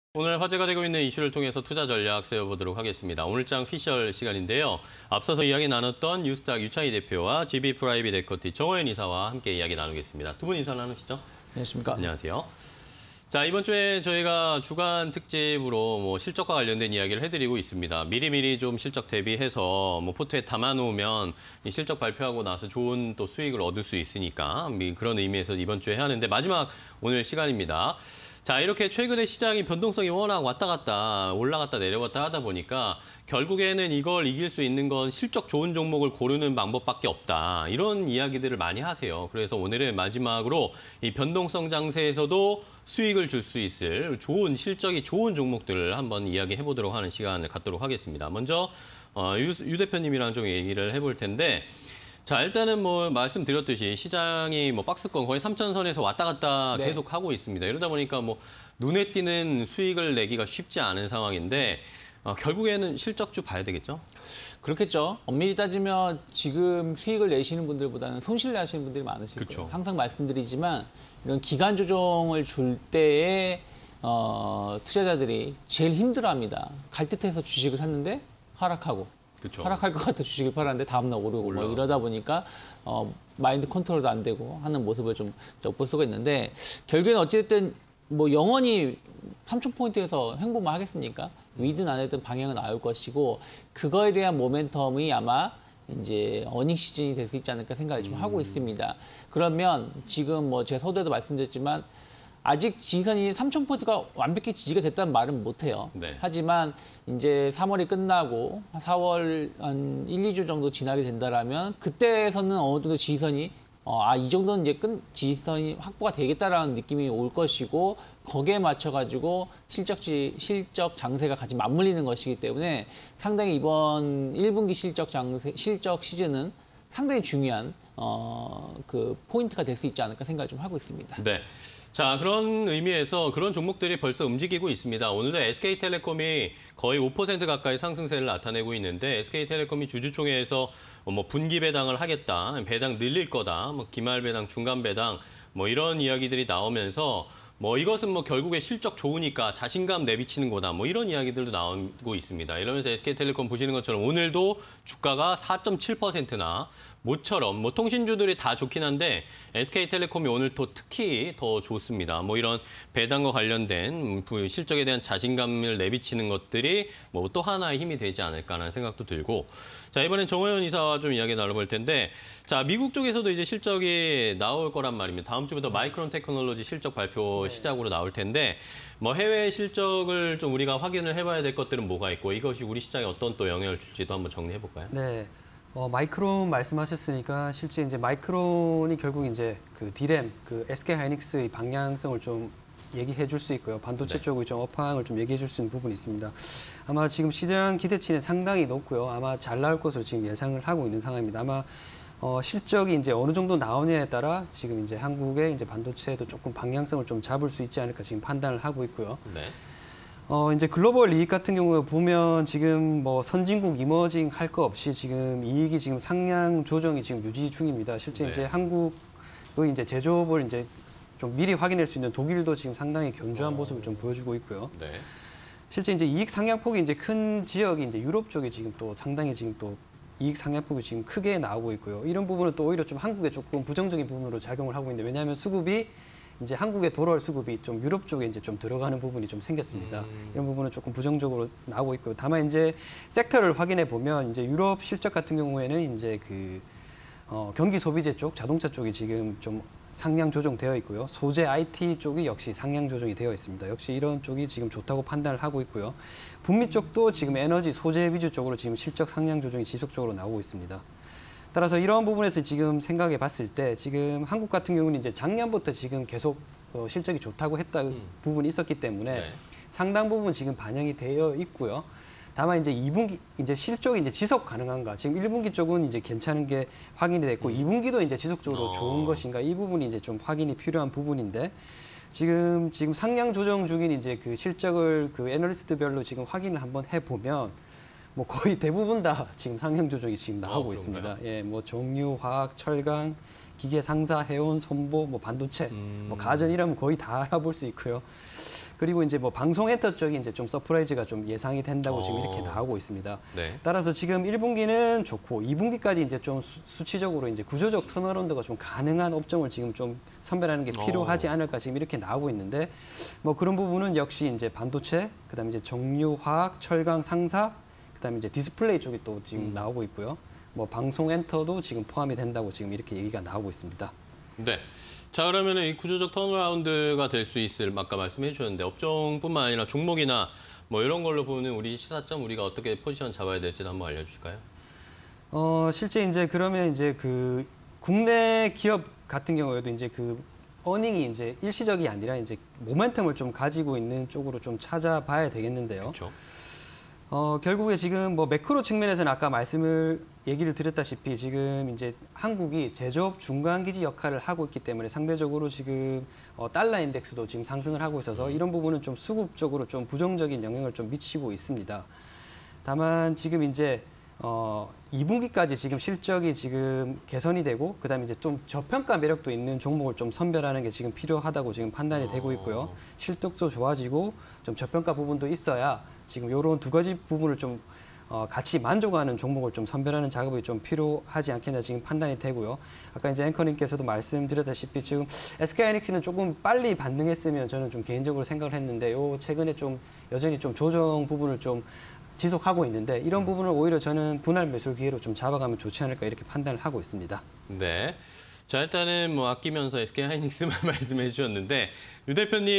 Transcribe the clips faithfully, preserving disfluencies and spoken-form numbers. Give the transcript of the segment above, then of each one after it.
오늘 화제가 되고 있는 이슈를 통해서 투자 전략 세워보도록 하겠습니다. 오늘장 피셜 시간인데요. 앞서서 이야기 나눴던 뉴스탁 유창희 대표와 지비 프라이빗 에쿼티 정호연 이사와 함께 이야기 나누겠습니다. 두 분 인사 나누시죠. 안녕하십니까. 안녕하세요. 자, 이번 주에 저희가 주간 특집으로 뭐 실적과 관련된 이야기를 해드리고 있습니다. 미리미리 좀 실적 대비해서 뭐 포트에 담아놓으면 이 실적 발표하고 나서 좋은 또 수익을 얻을 수 있으니까 그런 의미에서 이번 주에 해야 하는데 마지막 오늘 시간입니다. 자, 이렇게 최근에 시장이 변동성이 워낙 왔다 갔다 올라갔다 내려갔다 하다 보니까 결국에는 이걸 이길 수 있는 건 실적 좋은 종목을 고르는 방법밖에 없다. 이런 이야기들을 많이 하세요. 그래서 오늘은 마지막으로 이 변동성 장세에서도 수익을 줄 수 있을 좋은 실적이 좋은 종목들을 한번 이야기해 보도록 하는 시간을 갖도록 하겠습니다. 먼저 어, 유, 유 대표님이랑 좀 얘기를 해볼 텐데 자, 일단은 뭐 말씀드렸듯이 시장이 뭐 박스권 거의 삼천 선에서 왔다 갔다 네. 계속 하고 있습니다. 이러다 보니까 뭐 눈에 띄는 수익을 내기가 쉽지 않은 상황인데 어, 결국에는 실적주 봐야 되겠죠? 그렇겠죠. 엄밀히 따지면 지금 수익을 내시는 분들보다는 손실 나시는 분들이 많으실 그쵸. 거예요. 항상 말씀드리지만 이런 기간 조정을 줄 때에 어, 투자자들이 제일 힘들어합니다. 갈 듯해서 주식을 샀는데 하락하고. 그쵸. 하락할 것 같아 주식을 팔았는데 다음날 오르고 뭐 이러다 보니까 어, 마인드 컨트롤도 안 되고 하는 모습을 좀 엿볼 수가 있는데 결국에는 어찌됐든 뭐 영원히 삼천 포인트에서 횡보만 하겠습니까? 위든 안 하든 방향은 나올 것이고 그거에 대한 모멘텀이 아마 이제 어닝 시즌이 될 수 있지 않을까 생각을 좀 음. 하고 있습니다. 그러면 지금 뭐 제가 서두에도 말씀드렸지만 아직 지지선이 삼천 포인트가 완벽히 지지가 됐다는 말은 못해요. 네. 하지만 이제 삼월이 끝나고 사월 한 일, 이 주 정도 지나게 된다라면 그때에서는 어느 정도 지지선이 어, 아, 이 정도는 이제 끝 지지선이 확보가 되겠다라는 느낌이 올 것이고 거기에 맞춰가지고 실적지 실적 장세가 같이 맞물리는 것이기 때문에 상당히 이번 일 분기 실적 장세 실적 시즌은 상당히 중요한 어, 그 포인트가 될 수 있지 않을까 생각을 좀 하고 있습니다. 네. 자, 그런 의미에서 그런 종목들이 벌써 움직이고 있습니다. 오늘도 에스케이텔레콤이 거의 오 퍼센트 가까이 상승세를 나타내고 있는데 에스케이텔레콤이 주주총회에서 뭐 분기 배당을 하겠다, 배당 늘릴 거다, 뭐 기말 배당, 중간 배당 뭐 이런 이야기들이 나오면서 뭐 이것은 뭐 결국에 실적 좋으니까 자신감 내비치는 거다. 뭐 이런 이야기들도 나오고 있습니다. 이러면서 에스케이텔레콤 보시는 것처럼 오늘도 주가가 사 점 칠 퍼센트나 모처럼 뭐 통신주들이 다 좋긴 한데 에스케이텔레콤이 오늘 또 특히 더 좋습니다. 뭐 이런 배당과 관련된 실적에 대한 자신감을 내비치는 것들이 뭐 또 하나의 힘이 되지 않을까라는 생각도 들고 자, 이번엔 정호연 이사와 좀 이야기 나눠볼 텐데 자, 미국 쪽에서도 이제 실적이 나올 거란 말입니다. 다음 주부터 마이크론 테크놀로지 실적 발표 시작으로 나올 텐데 뭐 해외 실적을 좀 우리가 확인을 해봐야 될 것들은 뭐가 있고 이것이 우리 시장에 어떤 또 영향을 줄지도 한번 정리해 볼까요? 네. 어, 마이크론 말씀하셨으니까 실제 이제 마이크론이 결국 이제 그 디램, 그 에스케이하이닉스의 방향성을 좀 얘기해 줄 수 있고요. 반도체 네. 쪽의 좀 업황을 좀 얘기해 줄 수 있는 부분이 있습니다. 아마 지금 시장 기대치는 상당히 높고요. 아마 잘 나올 것으로 지금 예상을 하고 있는 상황입니다. 아마 어, 실적이 이제 어느 정도 나오냐에 따라 지금 이제 한국의 이제 반도체도 조금 방향성을 좀 잡을 수 있지 않을까 지금 판단을 하고 있고요. 네. 어, 이제 글로벌 이익 같은 경우에 보면 지금 뭐 선진국 이머징 할 거 없이 지금 이익이 지금 상향 조정이 지금 유지 중입니다. 실제 네. 이제 한국의 이제 제조업을 이제 좀 미리 확인할 수 있는 독일도 지금 상당히 견조한 어... 모습을 좀 보여주고 있고요. 네. 실제 이제 이익 상향폭이 이제 큰 지역이 이제 유럽 쪽에 지금 또 상당히 지금 또 이익 상향폭이 지금 크게 나오고 있고요. 이런 부분은 또 오히려 좀 한국에 조금 부정적인 부분으로 작용을 하고 있는데 왜냐하면 수급이 이제 한국에 돌아올 수급이 좀 유럽 쪽에 이제 좀 들어가는 부분이 좀 생겼습니다. 음. 이런 부분은 조금 부정적으로 나오고 있고요. 다만 이제 섹터를 확인해 보면 이제 유럽 실적 같은 경우에는 이제 그 어, 경기 소비재 쪽, 자동차 쪽이 지금 좀 상향 조정되어 있고요. 소재 아이티 쪽이 역시 상향 조정이 되어 있습니다. 역시 이런 쪽이 지금 좋다고 판단을 하고 있고요. 북미 쪽도 지금 에너지, 소재 위주 쪽으로 지금 실적 상향 조정이 지속적으로 나오고 있습니다. 따라서 이런 부분에서 지금 생각해 봤을 때 지금 한국 같은 경우는 이제 작년부터 지금 계속 어, 실적이 좋다고 했다 음. 부분이 있었기 때문에 네. 상당 부분 지금 반영이 되어 있고요. 다만 이제 이 분기 이제 실적이 이제 지속 가능한가? 지금 일 분기 쪽은 이제 괜찮은 게 확인이 됐고 음. 이 분기도 이제 지속적으로 어. 좋은 것인가? 이 부분이 이제 좀 확인이 필요한 부분인데 지금 지금 상향 조정 중인 이제 그 실적을 그 애널리스트별로 지금 확인을 한번 해 보면. 뭐 거의 대부분 다 지금 상향 조정이 지금 나오고 어, 있습니다. 예, 뭐 정유, 화학, 철강, 기계 상사, 해운, 손보, 뭐 반도체, 음... 뭐 가전 이러면 거의 다 알아볼 수 있고요. 그리고 이제 뭐 방송 엔터 쪽이 이제 좀 서프라이즈가 좀 예상이 된다고 어. 지금 이렇게 나오고 있습니다. 네. 따라서 지금 일 분기는 좋고 이 분기까지 이제 좀 수, 수치적으로 이제 구조적 턴어라운드가 좀 가능한 업종을 지금 좀 선별하는 게 필요하지 어. 않을까 지금 이렇게 나오고 있는데 뭐 그런 부분은 역시 이제 반도체, 그다음에 이제 정유화학, 철강 상사, 그다음에 이제 디스플레이 쪽이 또 지금 음. 나오고 있고요. 뭐 방송 엔터도 지금 포함이 된다고 지금 이렇게 얘기가 나오고 있습니다. 네. 자, 그러면은 이 구조적 턴어라운드가 될 수 있을 아까 말씀해 주셨는데 업종뿐만 아니라 종목이나 뭐 이런 걸로 보는 우리 시사점 우리가 어떻게 포지션 잡아야 될지 한번 알려주실까요? 어 실제 이제 그러면 이제 그 국내 기업 같은 경우에도 이제 그 어닝이 이제 일시적이 아니라 이제 모멘텀을 좀 가지고 있는 쪽으로 좀 찾아봐야 되겠는데요. 그렇죠. 어, 결국에 지금 뭐 매크로 측면에서는 아까 말씀을 얘기를 드렸다시피 지금 이제 한국이 제조업 중간 기지 역할을 하고 있기 때문에 상대적으로 지금 어, 달러 인덱스도 지금 상승을 하고 있어서 이런 부분은 좀 수급적으로 좀 부정적인 영향을 좀 미치고 있습니다. 다만 지금 이제 어, 이 분기까지 지금 실적이 지금 개선이 되고 그다음에 이제 좀 저평가 매력도 있는 종목을 좀 선별하는 게 지금 필요하다고 지금 판단이 되고 있고요. 실적도 좋아지고 좀 저평가 부분도 있어야 지금 이런 두 가지 부분을 좀 어, 같이 만족하는 종목을 좀 선별하는 작업이 좀 필요하지 않겠나 지금 판단이 되고요. 아까 이제 앵커님께서도 말씀드렸다시피 지금 에스케이하이닉스는 조금 빨리 반등했으면 저는 좀 개인적으로 생각을 했는데 요 최근에 좀 여전히 좀 조정 부분을 좀 지속하고 있는데 이런 부분을 오히려 저는 분할 매수 기회로 좀 잡아가면 좋지 않을까 이렇게 판단을 하고 있습니다. 네. 자, 일단은 뭐 아끼면서 에스케이하이닉스만 말씀해 주셨는데 유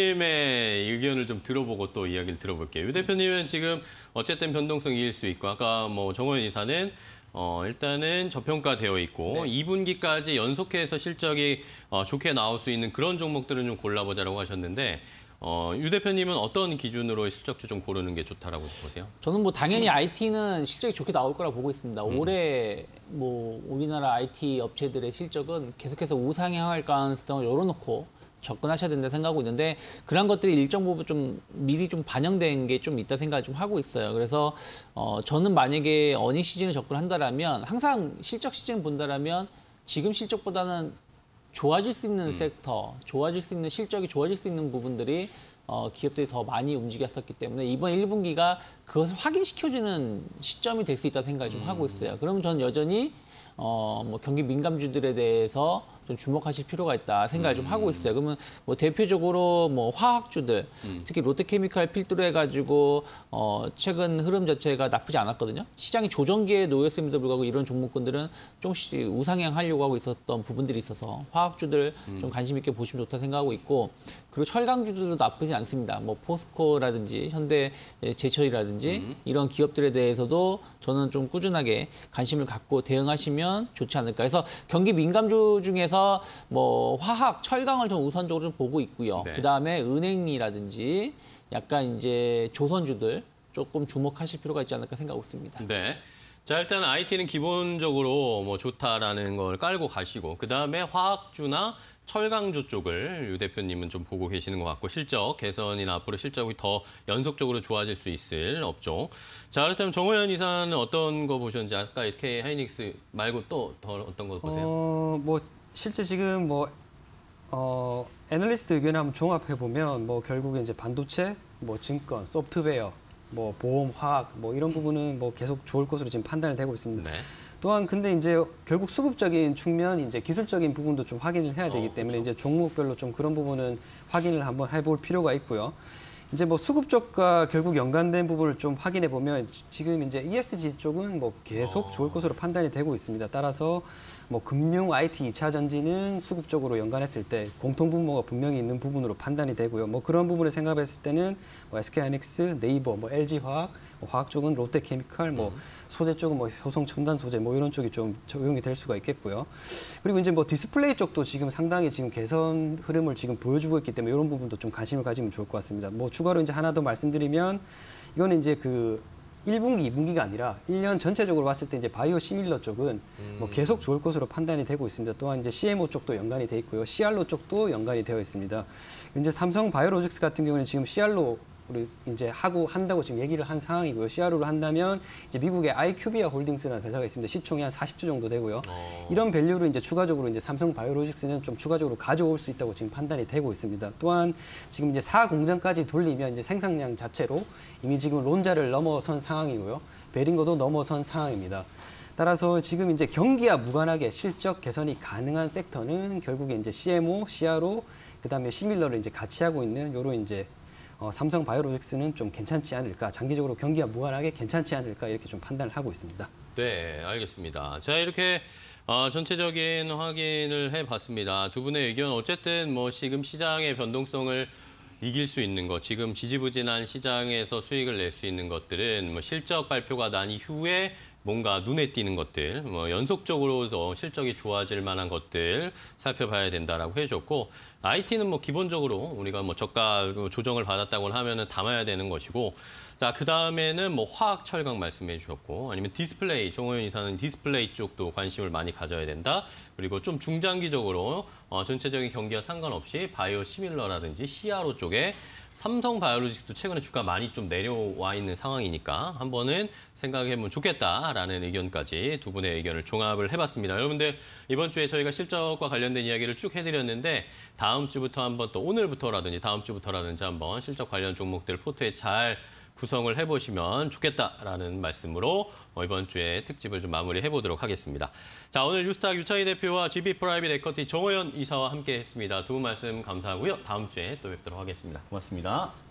대표님의 의견을 좀 들어보고 또 이야기를 들어볼게요. 유 대표님은 지금 어쨌든 변동성이 일 수 있고 아까 뭐 정호연 이사는 어, 일단은 저평가되어 있고 네. 이 분기까지 연속해서 실적이 어, 좋게 나올 수 있는 그런 종목들은 좀 골라보자라고 하셨는데 어, 유 대표님은 어떤 기준으로 실적주 좀 고르는 게 좋다라고 보세요? 저는 뭐 당연히 아이티는 실적이 좋게 나올 거라 보고 있습니다. 음. 올해 뭐 우리나라 아이티 업체들의 실적은 계속해서 우상향할 가능성을 열어놓고 접근하셔야 된다 생각하고 있는데 그런 것들이 일정 부분 좀 미리 좀 반영된 게 좀 있다 생각을 좀 하고 있어요. 그래서 어, 저는 만약에 어닝 시즌에 접근한다라면 항상 실적 시즌 본다라면 지금 실적보다는 좋아질 수 있는 음. 섹터, 좋아질 수 있는 실적이 좋아질 수 있는 부분들이 어, 기업들이 더 많이 움직였었기 때문에 이번 일 분기가 그것을 확인시켜주는 시점이 될 수 있다는 생각을 좀 음. 하고 있어요. 그러면 저는 여전히 어, 뭐 경기 민감주들에 대해서 좀 주목하실 필요가 있다 생각을 좀 하고 있어요. 그러면 뭐 대표적으로 뭐 화학주들, 음. 특히 롯데케미칼 필두로 해가지고 어, 최근 흐름 자체가 나쁘지 않았거든요. 시장이 조정기에 놓였음에도 불구하고 이런 종목군들은 조금씩 우상향하려고 하고 있었던 부분들이 있어서 화학주들 좀 관심 있게 보시면 좋다 생각하고 있고 그리고 철강주들도 나쁘지 않습니다. 뭐 포스코라든지 현대 제철이라든지 음. 이런 기업들에 대해서도 저는 좀 꾸준하게 관심을 갖고 대응하시면 좋지 않을까. 그래서 경기 민감주 중에서 뭐 화학, 철강을 좀 우선적으로 좀 보고 있고요. 네. 그 다음에 은행이라든지 약간 이제 조선주들 조금 주목하실 필요가 있지 않을까 생각하고 있습니다. 네. 자, 일단 아이티는 기본적으로 뭐 좋다라는 걸 깔고 가시고 그다음에 화학주나 철강주 쪽을 유 대표님은 좀 보고 계시는 것 같고 실적 개선이나 앞으로 실적이 더 연속적으로 좋아질 수 있을 업종. 자, 그렇다면 정호연 이사는 어떤 거 보셨는지 아까 에스케이하이닉스 말고 또 더 어떤 거 보세요? 어, 뭐 실제 지금 뭐 어, 애널리스트 의견을 한번 종합해 보면 뭐 결국에 이제 반도체, 뭐 증권, 소프트웨어, 뭐 보험, 화학 뭐 이런 부분은 뭐 계속 좋을 것으로 지금 판단이 되고 있습니다. 네. 또한 근데 이제 결국 수급적인 측면, 이제 기술적인 부분도 좀 확인을 해야 되기 어, 때문에 그렇죠. 이제 종목별로 좀 그런 부분은 확인을 한번 해볼 필요가 있고요. 이제 뭐 수급 쪽과 결국 연관된 부분을 좀 확인해 보면 지금 이제 이에스지 쪽은 뭐 계속 어. 좋을 것으로 판단이 되고 있습니다. 따라서 뭐 금융, 아이티, 이 차 전지는 수급 쪽으로 연관했을 때 공통 분모가 분명히 있는 부분으로 판단이 되고요. 뭐 그런 부분을 생각했을 때는 뭐 에스케이하이닉스, 네이버, 뭐 엘지화학, 뭐 화학 쪽은 롯데케미칼, 뭐 소재 쪽은 뭐 효성 첨단 소재 뭐 이런 쪽이 좀 적용이 될 수가 있겠고요. 그리고 이제 뭐 디스플레이 쪽도 지금 상당히 지금 개선 흐름을 지금 보여주고 있기 때문에 이런 부분도 좀 관심을 가지면 좋을 것 같습니다. 뭐 추가로 이제 하나 더 말씀드리면 이거는 이제 그 일 분기, 이 분기가 아니라 일 년 전체적으로 봤을 때 이제 바이오 시밀러 쪽은 뭐 계속 좋을 것으로 판단이 되고 있습니다. 또한 이제 씨엠오 쪽도 연관이 돼 있고요. 씨알오 쪽도 연관이 되어 있습니다. 이제 삼성 바이오로직스 같은 경우는 지금 씨알오 우리 이제 하고 한다고 지금 얘기를 한 상황이고요. 씨알오로 한다면 이제 미국의 아이큐비아 홀딩스라는 회사가 있습니다. 시총이 한 사십 조 정도 되고요. 어. 이런 밸류를 이제 추가적으로 이제 삼성 바이오로직스는 좀 추가적으로 가져올 수 있다고 지금 판단이 되고 있습니다. 또한 지금 이제 사 공장까지 돌리면 이제 생산량 자체로 이미 지금 론자를 넘어선 상황이고요. 베링거도 넘어선 상황입니다. 따라서 지금 이제 경기와 무관하게 실적 개선이 가능한 섹터는 결국에 이제 씨엠오, 씨알오, 그다음에 시밀러를 이제 같이 하고 있는 요런 이제 어, 삼성 바이오로직스는 좀 괜찮지 않을까, 장기적으로 경기와 무관하게 괜찮지 않을까 이렇게 좀 판단을 하고 있습니다. 네, 알겠습니다. 자, 이렇게 어, 전체적인 확인을 해봤습니다. 두 분의 의견 어쨌든 뭐 지금 시장의 변동성을 이길 수 있는 것, 지금 지지부진한 시장에서 수익을 낼 수 있는 것들은 뭐 실적 발표가 난 이후에 뭔가 눈에 띄는 것들, 뭐 연속적으로 더 실적이 좋아질 만한 것들 살펴봐야 된다라고 해줬고, 아이티는 뭐 기본적으로 우리가 뭐 저가 조정을 받았다고 하면은 담아야 되는 것이고, 자, 그 다음에는 뭐 화학 철강 말씀해 주셨고, 아니면 디스플레이, 정호연 이사는 디스플레이 쪽도 관심을 많이 가져야 된다. 그리고 좀 중장기적으로 어, 전체적인 경기와 상관없이 바이오 시밀러라든지 씨알오 쪽에 삼성 바이오로직스도 최근에 주가 많이 좀 내려와 있는 상황이니까 한 번은 생각해보면 좋겠다라는 의견까지 두 분의 의견을 종합을 해봤습니다. 여러분들 이번 주에 저희가 실적과 관련된 이야기를 쭉 해드렸는데 다음 주부터 한번 또 오늘부터라든지 다음 주부터라든지 한번 실적 관련 종목들 포트에 잘 구성을 해보시면 좋겠다라는 말씀으로 이번 주에 특집을 좀 마무리해보도록 하겠습니다. 자, 오늘 뉴스탁 유창희 대표와 지비 프라이빗 에쿼티 정호연 이사와 함께했습니다. 두 분 말씀 감사하고요. 다음 주에 또 뵙도록 하겠습니다. 고맙습니다.